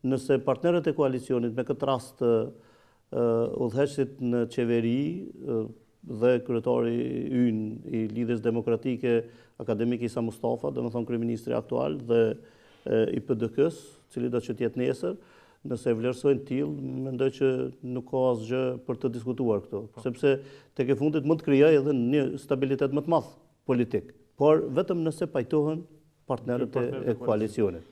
nëse partnerët e koalicionit, me këtë rast udhëheqësit në qeveri dhe kryetari ynë i Lidhjes Demokratike, akademik Isa Mustafa, domethënë kryeministri aktual dhe i PDK-s, cili do që tjetë nesër, nëse e vlerësojnë tillë, mendoj që nuk ka asgjë për të diskutuar këto, sepse tek e fundit mund të krijojë edhe një stabilitet më të madh politik, por vetëm nëse pajtohen partnerët e koalicionit.